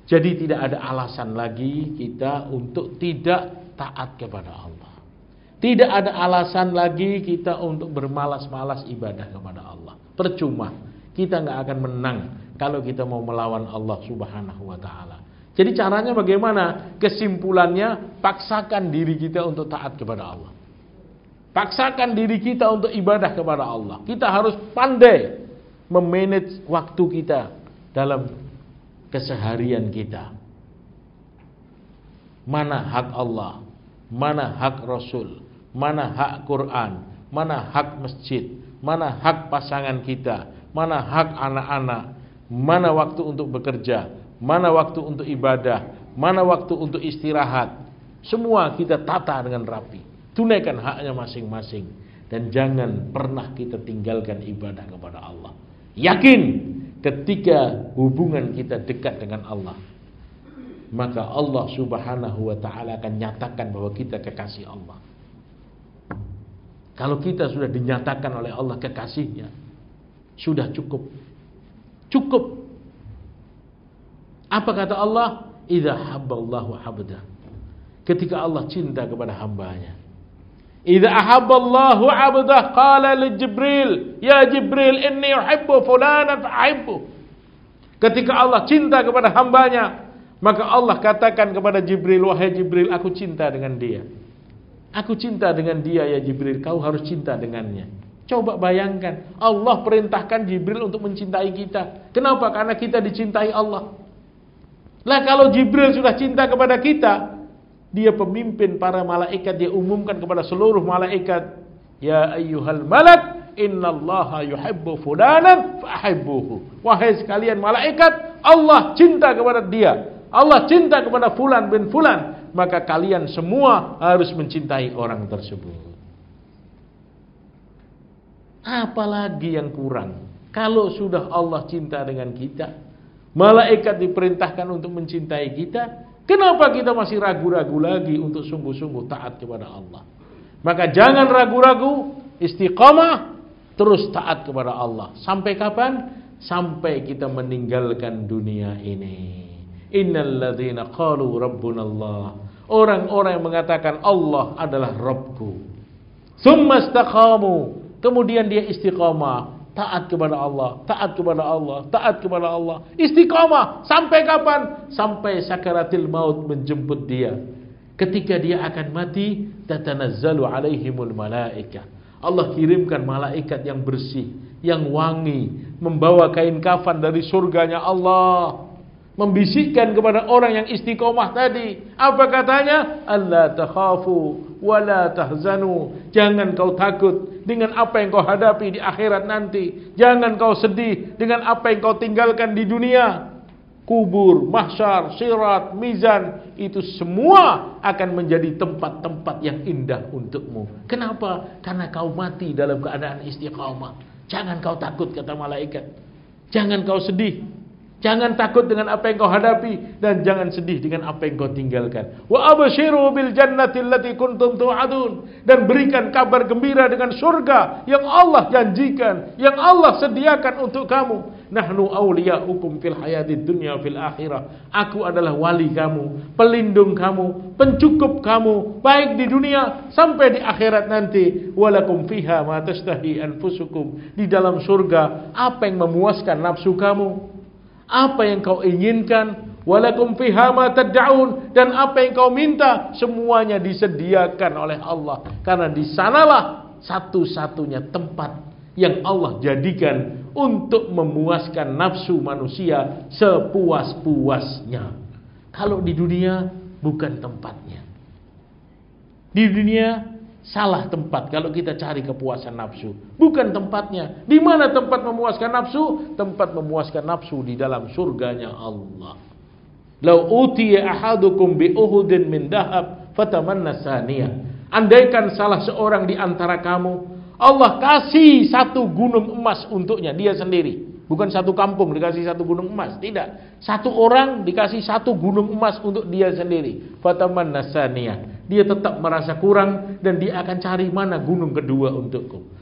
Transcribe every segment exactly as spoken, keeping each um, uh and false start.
Jadi tidak ada alasan lagi kita untuk tidak taat kepada Allah. Tidak ada alasan lagi kita untuk bermalas-malas ibadah kepada Allah. Percuma, kita nggak akan menang kalau kita mau melawan Allah Subhanahu wa ta'ala. Jadi caranya bagaimana? Kesimpulannya, paksakan diri kita untuk taat kepada Allah. Paksakan diri kita untuk ibadah kepada Allah. Kita harus pandai memanage waktu kita dalam keseharian kita. Mana hak Allah, mana hak Rasul, mana hak Quran, mana hak masjid, mana hak pasangan kita, mana hak anak-anak, mana waktu untuk bekerja, mana waktu untuk ibadah, mana waktu untuk istirahat. Semua kita tata dengan rapi. Tunaikan haknya masing-masing. Dan jangan pernah kita tinggalkan ibadah kepada Allah. Yakin ketika hubungan kita dekat dengan Allah, maka Allah Subhanahu wa ta'ala akan nyatakan bahwa kita kekasih Allah. Kalau kita sudah dinyatakan oleh Allah kekasihnya, sudah cukup. Cukup. Apa kata Allah? Idza habballahu abda. Ketika Allah cinta kepada hambanya. Idza ahabballahu abdah qala li Jibril, ya Jibril inni uhibbu fulanan fa'ahibbu. Ketika Allah cinta kepada hambanya, maka Allah katakan kepada Jibril, wahai Jibril, aku cinta dengan dia. Aku cinta dengan dia ya Jibril, kau harus cinta dengannya. Coba bayangkan, Allah perintahkan Jibril untuk mencintai kita. Kenapa? Karena kita dicintai Allah. Lah kalau Jibril sudah cinta kepada kita, dia pemimpin para malaikat, dia umumkan kepada seluruh malaikat, ya ayyuhal malak innallaha yuhibbu fulanan fa'ahibbuhu. Wahai sekalian malaikat, Allah cinta kepada dia. Allah cinta kepada fulan bin fulan, maka kalian semua harus mencintai orang tersebut. Apalagi yang kurang? Kalau sudah Allah cinta dengan kita, malaikat diperintahkan untuk mencintai kita, kenapa kita masih ragu-ragu lagi untuk sungguh-sungguh taat kepada Allah? Maka jangan ragu-ragu, istiqamah, terus taat kepada Allah. Sampai kapan? Sampai kita meninggalkan dunia ini. Innal ladzina qalu rabbunallah. Orang-orang yang mengatakan Allah adalah Rabbku. Tsumma istaqamu. Kemudian dia istiqamah. Taat kepada Allah, taat kepada Allah, taat kepada Allah. Istiqamah. Sampai kapan? Sampai sakaratil maut menjemput dia. Ketika dia akan mati, tatanazzalu alaihimul malaikah. Allah kirimkan malaikat yang bersih, yang wangi, membawa kain kafan dari surganya Allah, membisikkan kepada orang yang istiqomah tadi. Apa katanya? Allah takhafu wala tahzanu. Jangan kau takut dengan apa yang kau hadapi di akhirat nanti. Jangan kau sedih dengan apa yang kau tinggalkan di dunia. Kubur, mahsyar, sirat, mizan, itu semua akan menjadi tempat-tempat yang indah untukmu. Kenapa? Karena kau mati dalam keadaan istiqamah. Jangan kau takut, kata malaikat. Jangan kau sedih. Jangan takut dengan apa yang kau hadapi, dan jangan sedih dengan apa yang kau tinggalkan. Wa abshiru bil jannati allati kuntum tu'adun. Dan berikan kabar gembira dengan surga yang Allah janjikan, yang Allah sediakan untuk kamu. Nahnu awliya'ukum fil hayatid dunya fil akhirah. Aku adalah wali kamu, pelindung kamu, pencukup kamu, baik di dunia sampai di akhirat nanti. Walakum fiha ma tashtahi anfusukum. Di dalam surga apa yang memuaskan nafsu kamu, apa yang kau inginkan, walakum fiha ma tad'un, dan apa yang kau minta, semuanya disediakan oleh Allah. Karena di sanalah satu-satunya tempat yang Allah jadikan untuk memuaskan nafsu manusia sepuas-puasnya. Kalau di dunia bukan tempatnya. Di dunia salah tempat kalau kita cari kepuasan nafsu. Bukan tempatnya. Di mana tempat memuaskan nafsu? Tempat memuaskan nafsu di dalam surganya Allah. Lau utiya ahadukum bi uhudin min dahab fatamanna saniyah. Andaikan salah seorang di antara kamu, Allah kasih satu gunung emas untuknya, dia sendiri. Bukan satu kampung dikasih satu gunung emas, tidak. Satu orang dikasih satu gunung emas untuk dia sendiri. Fatamanna saniyah. Dia tetap merasa kurang dan dia akan cari mana gunung kedua untukku.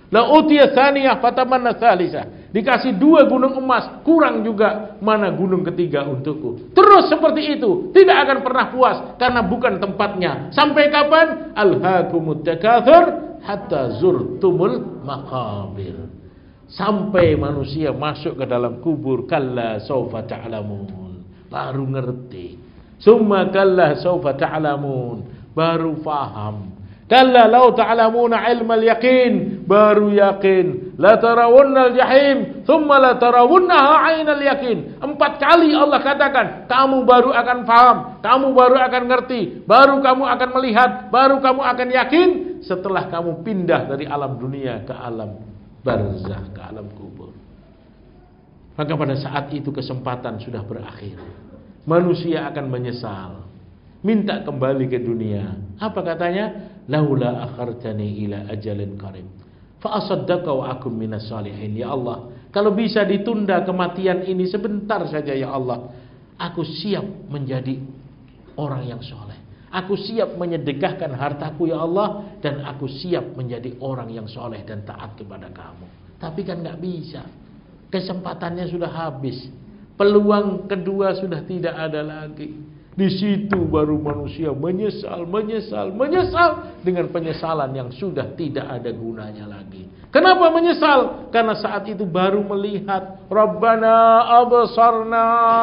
La utiya tsaniyah fatamanna tsalisah. Dikasih dua gunung emas, kurang juga mana gunung ketiga untukku. Terus seperti itu, tidak akan pernah puas karena bukan tempatnya. Sampai kapan? Alhaakumut takatsur hatta zurtumul maqabir. Sampai manusia masuk ke dalam kubur, kalla saufa ta'lamun. Baru ngerti. Summa kalla saufa ta'lamun. Baru faham. Kalla law ta'lamuna ilmal yaqin, baru yakin. La tarawunnal jahim, thumma la tarawunnaha 'ainal yaqin. Empat kali Allah katakan, kamu baru akan paham, kamu baru akan ngerti, baru kamu akan melihat, baru kamu akan yakin setelah kamu pindah dari alam dunia ke alam barzakh, ke alam kubur. Maka pada saat itu kesempatan sudah berakhir. Manusia akan menyesal, minta kembali ke dunia. Apa katanya? Laula akhartani ila ajalin qarib fa asaddaqa wa akum minas salihin. Ya Allah, kalau bisa ditunda kematian ini sebentar saja ya Allah, aku siap menjadi orang yang soleh. Aku siap menyedekahkan hartaku ya Allah, dan aku siap menjadi orang yang soleh dan taat kepada kamu. Tapi kan gak bisa. Kesempatannya sudah habis. Peluang kedua sudah tidak ada lagi. Di situ baru manusia menyesal, menyesal, menyesal dengan penyesalan yang sudah tidak ada gunanya lagi. Kenapa menyesal? Karena saat itu baru melihat, Rabbana absarna,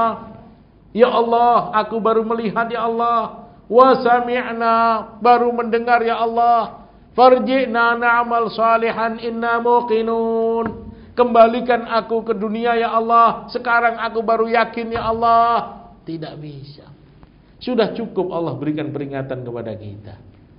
ya Allah, aku baru melihat ya Allah, wa sami'na, baru mendengar ya Allah, farji'na na'mal salihan inna muqinun. Kembalikan aku ke dunia ya Allah, sekarang aku baru yakin ya Allah. Tidak bisa. Sudah cukup Allah berikan peringatan kepada kita.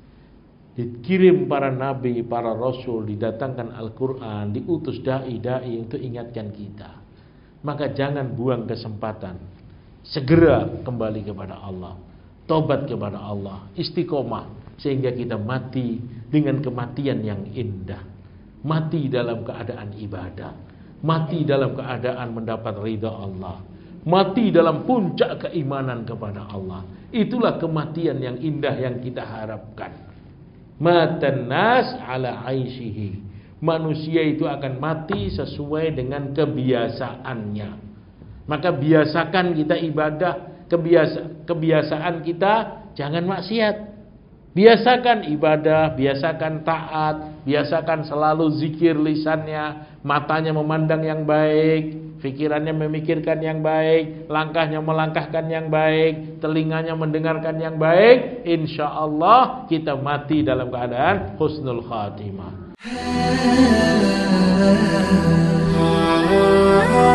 Dikirim para nabi, para rasul, didatangkan Al-Quran, diutus da'i-da'i untuk ingatkan kita. Maka jangan buang kesempatan. Segera kembali kepada Allah. Tobat kepada Allah. Istiqomah. Sehingga kita mati dengan kematian yang indah. Mati dalam keadaan ibadah. Mati dalam keadaan mendapat ridha Allah. Mati dalam puncak keimanan kepada Allah. Itulah kematian yang indah yang kita harapkan. Matan nas ala aishihi. Manusia itu akan mati sesuai dengan kebiasaannya. Maka biasakan kita ibadah. Kebiasa, kebiasaan kita jangan maksiat. Biasakan ibadah, biasakan taat, biasakan selalu zikir lisannya, matanya memandang yang baik, pikirannya memikirkan yang baik, langkahnya melangkahkan yang baik, telinganya mendengarkan yang baik. Insya Allah kita mati dalam keadaan husnul khatimah.